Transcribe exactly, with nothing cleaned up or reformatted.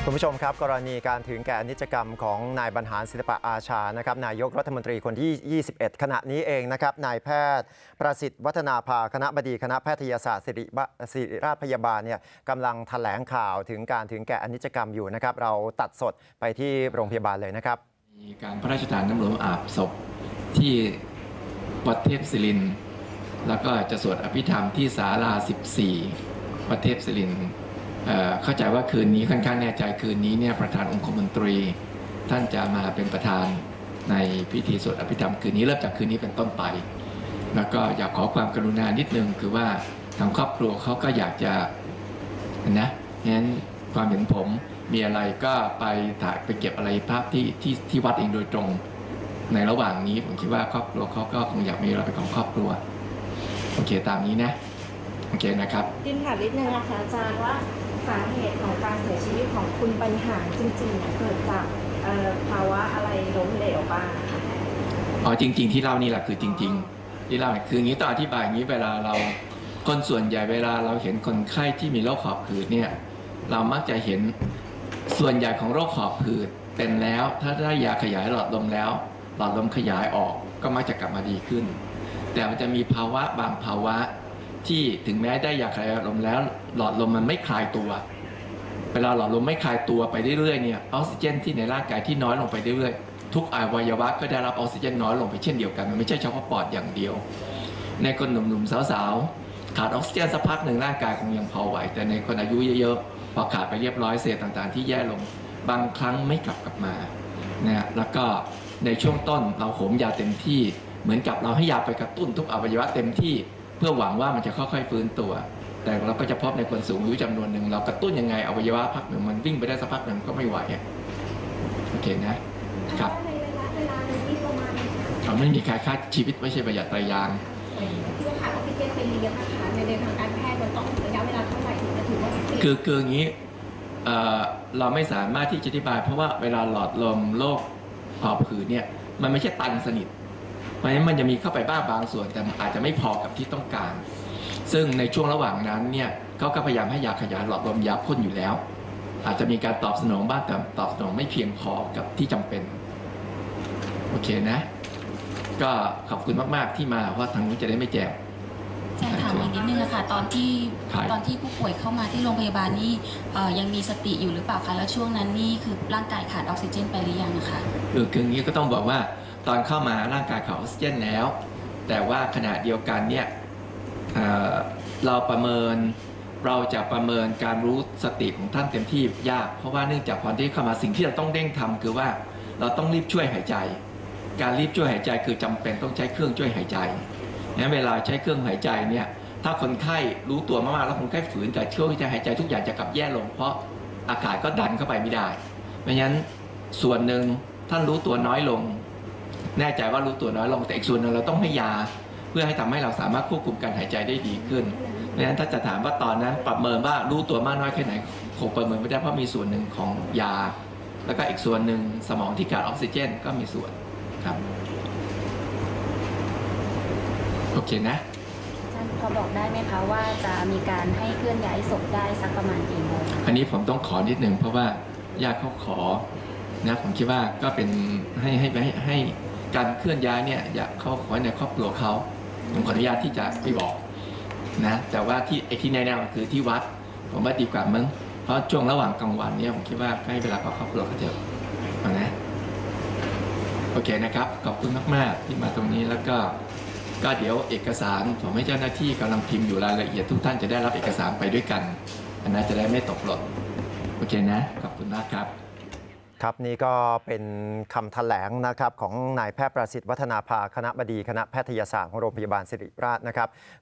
คุณผู้ชมครับกรณีการถึงแก่อนิจกรรมของนายบรรหารศิลปะอาชานะครับนายกรัฐมนตรีคนที่ยี่สิบเอ็ดขณะนี้เองนะครับนายแพทย์ประสิทธิ์วัฒนาภาคณบดีคณะแพทยศาสตร์ศิริศิริราชพยาบาลเนี่ยกำลังแถลงข่าวถึงการถึงแก่อนิจกรรมอยู่นะครับเราตัดสดไปที่โรงพยาบาลเลยนะครับมีการพระราชทานน้ำหลวงอาบศพที่วัดเทพศิรินทร์แล้วก็จะสวดอภิธรรมที่ศาลาสิบสี่วัดเทพศิรินทร์เข้าใจว่าคืนนี้ค่อนข้างแน่ใจคืนนี้เนี่ยประธานองคมนตรีท่านจะมาเป็นประธานในพิธีสวดอภิธรรมคืนนี้เริ่มจากคืนนี้เป็นต้นไปแล้วก็อยากขอความกรุณานิดนึงคือว่าทางครอบครัวเขาก็อยากจะนะงั้นความเห็นผมมีอะไรก็ไปถ่ายไปเก็บอะไรภาพที่ที่ที่วัดเองโดยตรงในระหว่างนี้ผมคิดว่าครอบครัวเขาก็คงอยากมีอะไรเป็นของครอบครัวโอเคตามนี้นะโอเคนะครับดินถามนิดนึงนะคะอาจารย์ว่าสาเหตุของการเสียชีวิตของคุณบรรหารจริงๆเกิดจากภาวะอะไรล้มเหลวบ้างคะอ๋อจริงๆที่เล่านี่แหละคือจริงๆที่เล่าคืออย่างนี้ต้องอธิบายอย่างนี้เวลาเราคนส่วนใหญ่เวลาเราเห็นคนไข้ที่มีโรคหอบหืดเนี่ยเรามักจะเห็นส่วนใหญ่ของโรคหอบหืดเป็นแล้วถ้าได้ยาขยายหลอดลมแล้วหลอดลมขยายออกก็มักจะกลับมาดีขึ้นแต่มันจะมีภาวะบางภาวะที่ถึงแม้ได้ยาขยายหลอดลมแล้วหลอดลมมันไม่คลายตัวเวลาหลอดลมไม่คลายตัวไปเรื่อยๆเนี่ยออกซิเจนที่ในร่างกายที่น้อยลงไปเรื่อยๆทุกอวัยวะก็ได้รับออกซิเจนน้อยลงไปเช่นเดียวกันมันไม่ใช่เฉพาะปอดอย่างเดียวในคนหนุ่มๆสาวๆขาดออกซิเจนสักพักหนึ่งร่างกายคงยังพอไหวแต่ในคนอายุเยอะๆพอขาดไปเรียบร้อยเศษต่างๆที่แย่ลงบางครั้งไม่กลับกลับมานะแล้วก็ในช่วงต้นเราโหมยาเต็มที่เหมือนกับเราให้ยาไปกระตุ้นทุกอวัยวะเต็มที่เพื่อหวังว่ามันจะค่อยๆฟื้นตัวแต่เราก็จะพบในคนสูงอายุจำนวนหนึ่งเรากระตุ้นยังไงอวัยวะพักหนึ่งมันวิ่งไปได้สักพักหนึ่งก็ไม่ไหวโอเคนะครับในเวลาเวลาหนึ่งที่ประมาณเราไม่มีใครคาดชีวิตไม่ใช่ประหยัดตายางที่ว่าขาดออกซิเจนไปเรียนนะคะในทางการแพทย์มันต้องระยะเวลาเท่าไหร่ถึงจะถือว่าคือคืออย่างนี้เราไม่สามารถที่จะอธิบายเพราะว่าเวลาหลอดลมโรคหอบหืดเนี่ยมันไม่ใช่ตันสนิทเพราะฉะนั้นมันจะมีเข้าไปบ้างบางส่วนแต่อาจจะไม่พอกับที่ต้องการซึ่งในช่วงระหว่างนั้นเนี่ยเขาก็พยายามให้ยาขยายหลอดลมยาพ่นอยู่แล้วอาจจะมีการตอบสนองบ้างแต่ตอบสนองไม่เพียงพอกับที่จำเป็นโอเคนะก็ขอบคุณมากๆที่มาเพราะทางนู้นจะได้ไม่แจกอาจารย์ถามอีกนิดนึงค่ะตอนที่ตอนที่ผู้ป่วยเข้ามาที่โรงพยาบาลนี่ยังมีสติอยู่หรือเปล่าคะแล้วช่วงนั้นนี่คือร่างกายขาดออกซิเจนไปหรือยังนะคะคือคืออย่างนี้ก็ต้องบอกว่าตอนเข้ามาร่างกายขาดออกซิเจนแล้วแต่ว่าขณะเดียวกันเนี่ยเราประเมินเราจะประเมินการรู้สติของท่านเต็มที่ยากเพราะว่าเนื่องจากตอนที่เข้ามาสิ่งที่เราต้องเร่งทำคือว่าเราต้องรีบช่วยหายใจการรีบช่วยหายใจคือจำเป็นต้องใช้เครื่องช่วยหายใจงั้นเวลาใช้เครื่องหายใจเนี่ยถ้าคนไข้รู้ตัวมากๆแล้วคนไข้ฝืนกับเครื่องหายใจทุกอย่างจะกลับแย่ลงเพราะอากาศก็ดันเข้าไปไม่ได้เพราะฉะนั้นส่วนหนึ่งท่านรู้ตัวน้อยลงแน่ใจว่ารู้ตัวน้อยลงแต่อีกส่วนหนึ่งเราต้องให้ยาเพื่อให้ทำให้เราสามารถควบคุมการหายใจได้ดีขึ้นเพราะฉะนั้นถ้าจะถามว่าตอนนั้นประเมินว่ารู้ตัวมากน้อยแค่ไหนคงประเมินไม่ได้เพราะมีส่วนหนึ่งของยาแล้วก็อีกส่วนหนึ่งสมองที่ขาดออกซิเจนก็มีส่วนครับโอเคนะอาจารย์พอบอกได้ไหมคะว่าจะมีการให้เคลื่อนย้ายศพได้สักประมาณกี่โมงอันนี้ผมต้องขอนิดนึงเพราะว่าญาติเขาขอนะผมคิดว่าก็เป็นให้ให้ให้ให้การเคลื่อนย้ายเนี่ยอยากเขาขอในครอบครัวเขาผมขออนุญาตที่จะไม่บอกนะแต่ว่าที่ไอ้ที่แน่ๆคือที่วัดผมว่าดีกว่ามั้งเพราะช่วงระหว่างกลางวันเนี่ยผมคิดว่าให้เวลากับครอบครัวเขาเถอะนะโอเคนะครับขอบคุณมากๆที่มาตรงนี้แล้วก็ก็เดี๋ยวเอกสารผมให้เจ้าหน้าที่กำลังพิมพ์อยู่รายละเอียดทุกท่านจะได้รับเอกสารไปด้วยกันอันนั้นจะได้ไม่ตกหล่นโอเคนะขอบคุณมากครับครับนี่ก็เป็นคำแถลงนะครับของนายแพทย์ประสิทธิ์วัฒนาภาคณบดีคณะแพทยศาสตร์ของโรงพยาบาลศิริราชนะครับ